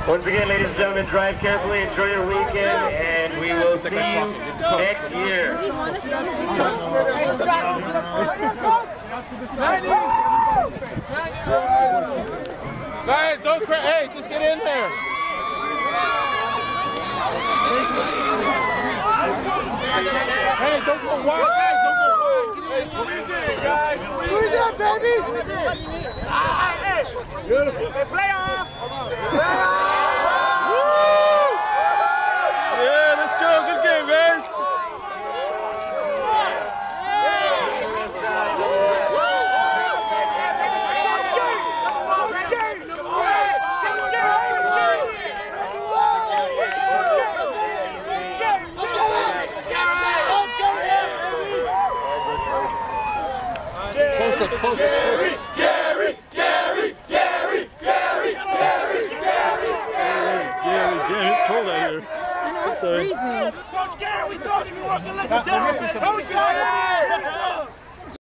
Once again, ladies and gentlemen, drive carefully, enjoy your weekend, and we will see you next year. Guys, don't cry. Hey, just get in there. Hey, don't go wild, guys. Don't go wild. Hey, squeeze in, guys. Squeeze in, baby. Hey, beautiful. Hey, playoffs. Yeah, let's go. Good game, guys. Gary, Gary, Gary, Gary, Gary, Gary, Gary, Gary, it's cold out here. I know, it's freezing. Coach Gary, we told you we weren't going to let you down.